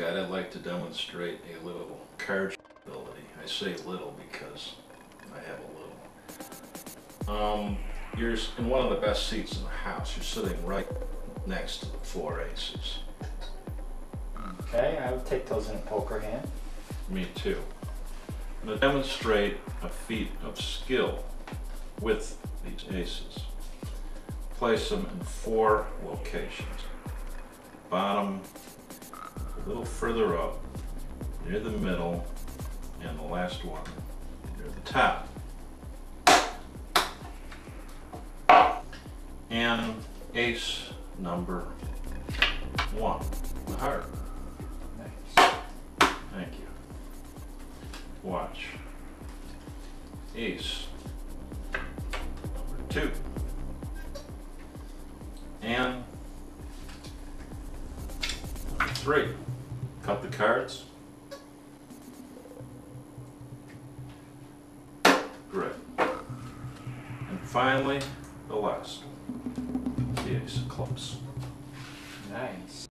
Scott, I'd like to demonstrate a little card ability. I say little because I have a little. You're in one of the best seats in the house. You're sitting right next to the 4 aces. Okay, I would take those in a poker hand. Me too. I'm going to demonstrate a feat of skill with these aces. Place them in 4 locations. Bottom, a little further up, near the middle, and the last one near the top. And ace number 1, the heart. Nice. Thank you. Watch. Ace number 2. And number 3. Cut the cards. Great. And finally, the last one. The ace of clubs. Nice.